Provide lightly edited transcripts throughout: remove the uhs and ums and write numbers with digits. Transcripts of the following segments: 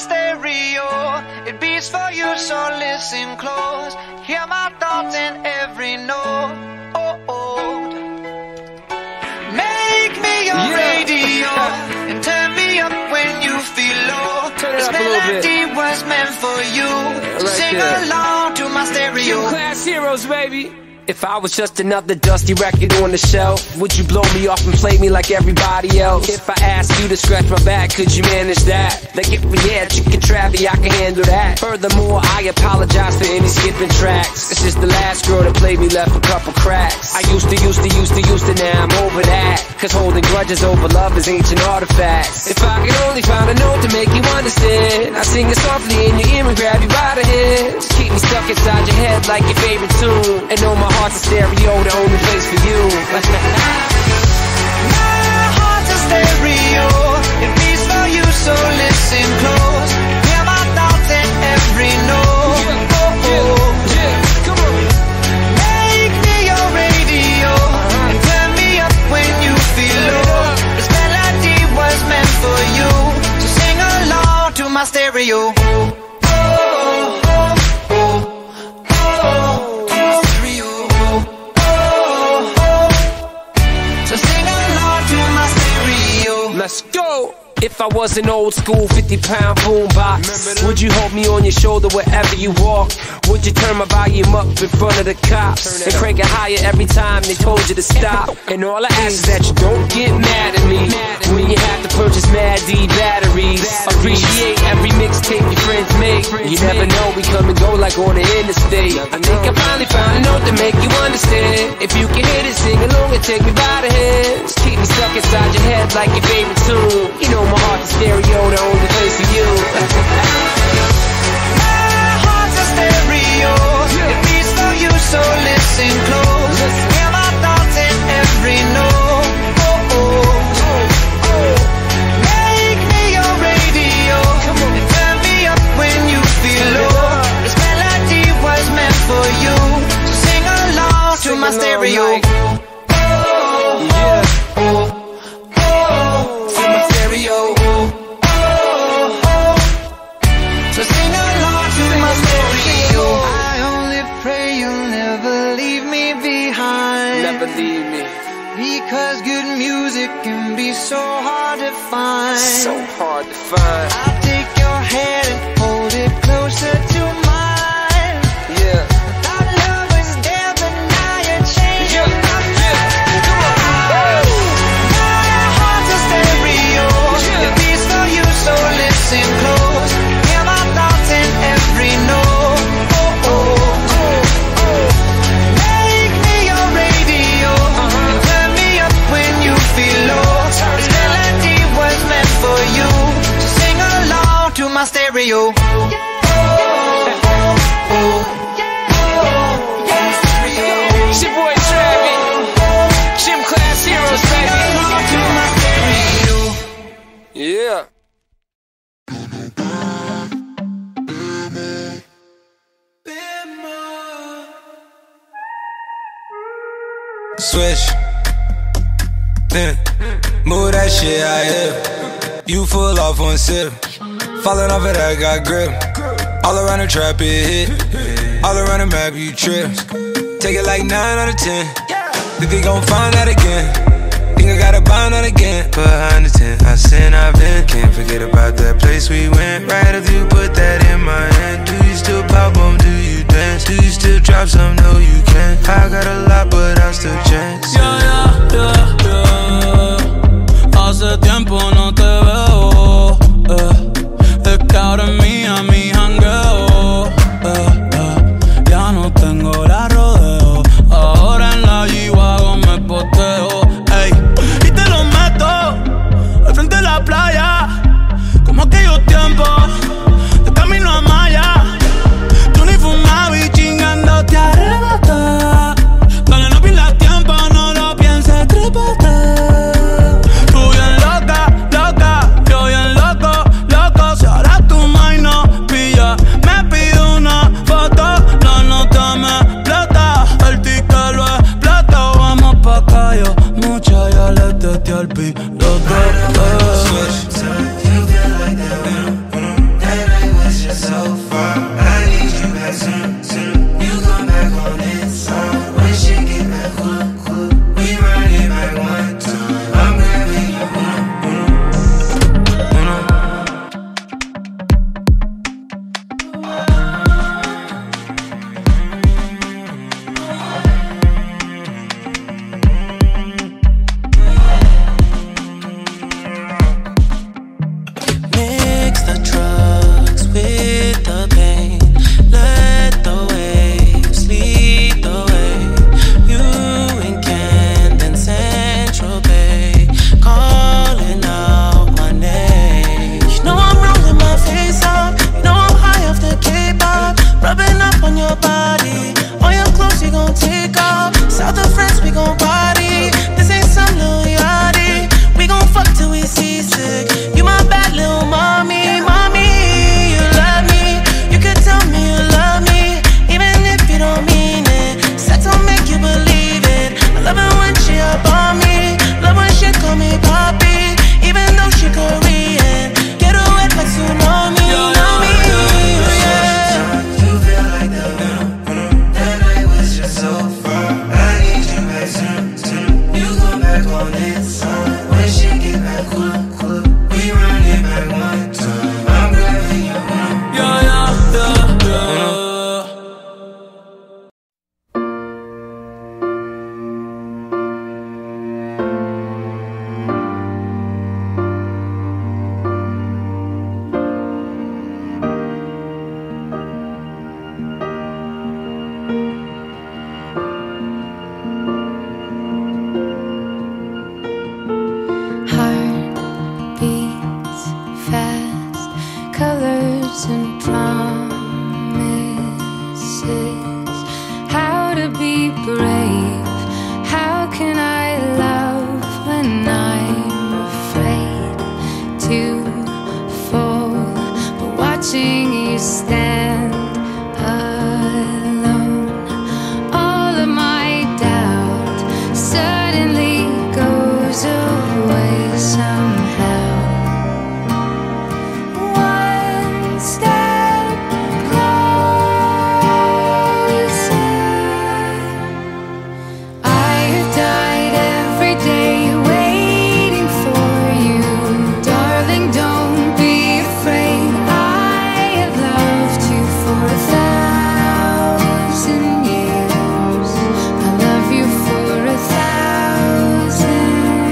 stereo, it beats for you, so listen close. Hear my thoughts in every note. Make me your radio and turn me up when you feel low. This melody was meant for you, so sing along to my stereo. Class heroes, baby. If I was just another dusty record on the shelf, would you blow me off and play me like everybody else? If I asked you to scratch my back, could you manage that? Like if we had chicken Travie, I can handle that. Furthermore, I apologize for any skipping tracks. This is the last girl that played me, left a couple cracks. I used to, now I'm over that. Cause holding grudges over love is ancient artifacts. If I could only find a note to make you understand, I sing it softly in your ear and grab you by the hands. Keep me stuck inside your head like your favorite tune, and know my heart's a stereo, the only place for you. My heart's a stereo, it beats for you, so listen close. Hear my thoughts in every note. Come on. Make me your radio and turn me up when you feel low. This melody was meant for you, so sing along to my stereo. Let's go! If I was an old school 50-pound boombox, would you hold me on your shoulder wherever you walk? Would you turn my volume up in front of the cops and crank it higher every time they told you to stop? And all I ask is that you don't get mad at me when you have to purchase Mad D batteries. Appreciate every mixtape your friends make. You never know, we come and go like on the interstate. I think I finally found a note to make you understand. If you can hit it, sing along and take me by the hands. Keep me stuck inside your head like your favorite tune. You know my heart's a stereo, the only place for you. My heart's a stereo, it beats for you, so listen close. Hear my thoughts in every note. Make me your radio and turn me up when you feel low. This melody was meant for you, so sing along to my stereo. So sing along to my stereo. I only pray you'll never leave me behind. Never leave me. Because good music can be so hard to find. So hard to find. I'll take your hand and hold it closer to mine. Yeah. Our love was there, but now you're changing my mind. Come on. My heart's a stereo, it beats for you, so listen close. Hear my thoughts in every note. Make me your radio and turn me up when you feel low. This melody was meant for you, so sing along to my stereo. It's your boy Travie, Gym Class Heroes, baby. Yeah. Switch, then move that shit out here. You full off one sip, falling off it, I got grip. All around the trap it hit, all around the map you trip. Take it like 9 out of 10. Think they gon' find out again. Think I gotta bind out again. Behind the tent, I sin, I've been. Can't forget about that place we went. Right after you put that in my hand. Do you still pop on? Do you dance? Do you still drop some? No, you can't. I got a lot, but I still chance. Hace tiempo no te veo. Es que ahora es mía mi jangueo. Ya no tengo la rodeo. Ahora en la G-Wagon me poteo. Ey, y te lo meto al frente de la playa. Como aquellos tiempos de camino a Maya. Tú ni fumabas y chingándote arena. words and promises. How to be brave? How can I love when I'm afraid to fall? But watching you stand alone, all of my doubt suddenly goes away somehow. One step closer. I have died every day waiting for you. Darling, don't be afraid. I have loved you for 1,000 years. I love you for 1,000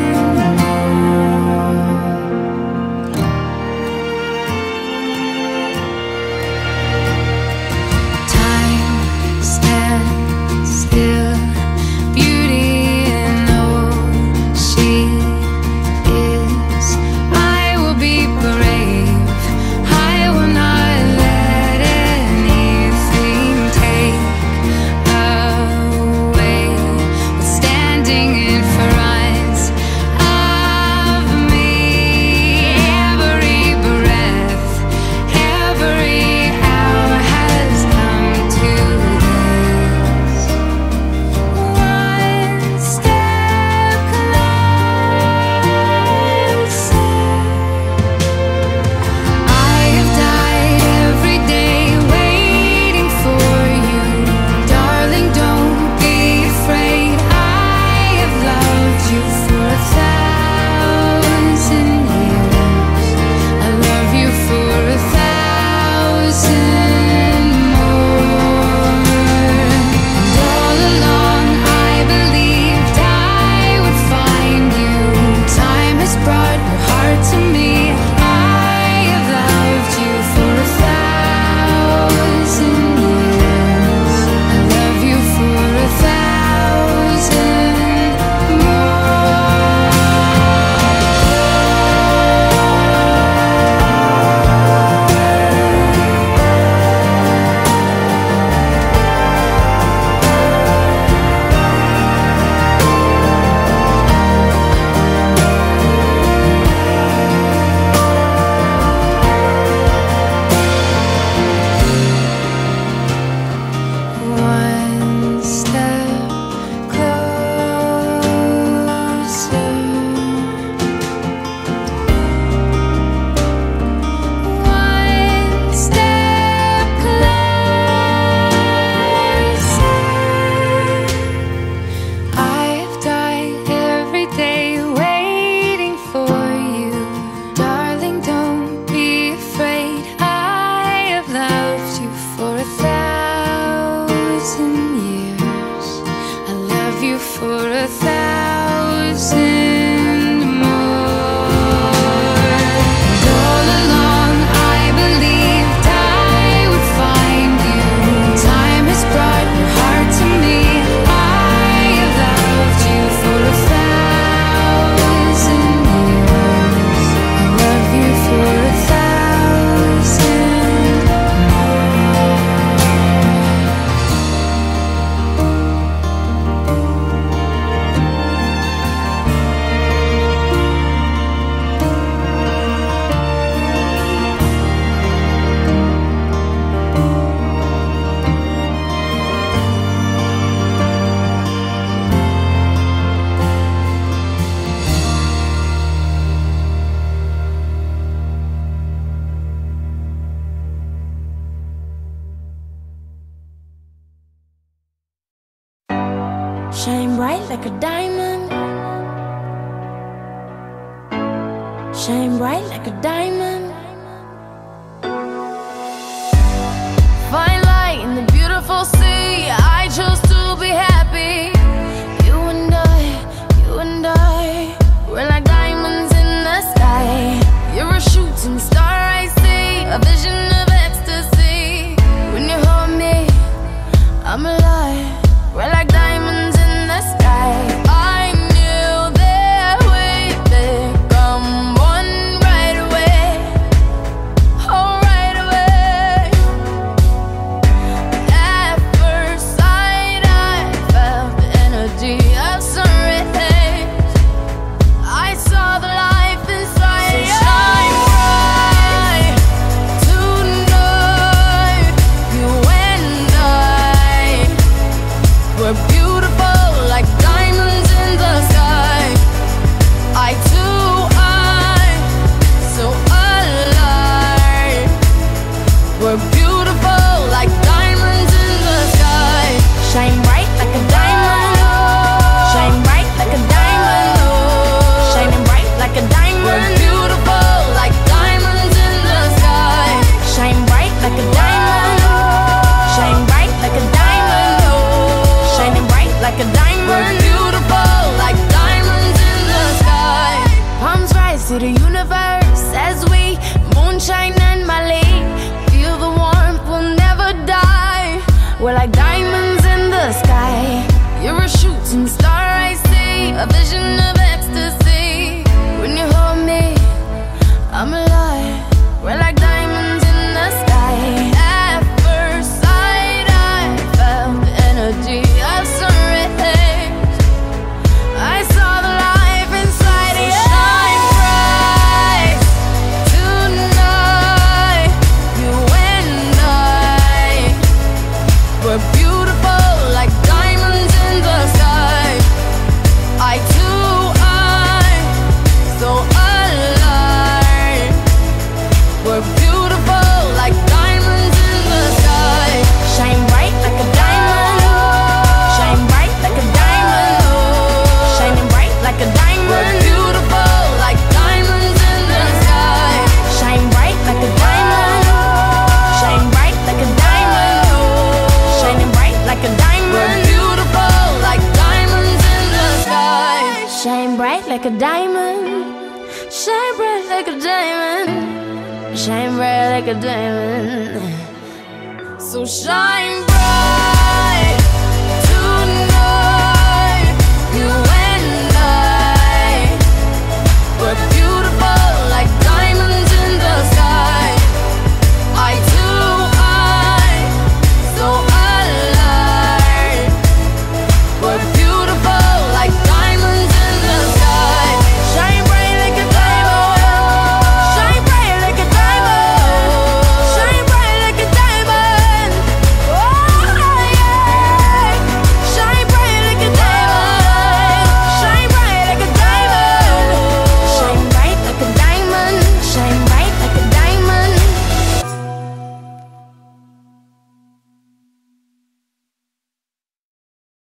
more. Time stands still. Beauty in all she is. I will be brave. I will not let anything take away what's standing in front of me. Every breath, every hour has come to this. One step closer. I have died every day waiting for you. Darling, don't be afraid. I have loved you for 1,000 years. I love you for 1,000 more. And all along I believed I would find you. Time has brought your heart to me. I have loved you for 1,000 years. I love you for 1,000 One step closer. One step closer. I've died every day waiting for you. Darling, don't be afraid. I have loved you for 1,000 years. I love you for 1,000 more. And all along I believed I would find you. Time has brought your heart to me. I have loved you for 1,000 years. I love you for 1,000 more. Shine bright like a diamond. Shine bright like a diamond. Find light in the beautiful sea. I chose to be happy. You and I, we're like diamonds in the sky. You're a shooting star I see, a vision of ecstasy. When you hold me, I'm alive. We're like diamonds in the sky. I knew that we'd become one right away. a diamond. Shine bright like a diamond. Shine bright like a diamond. So shine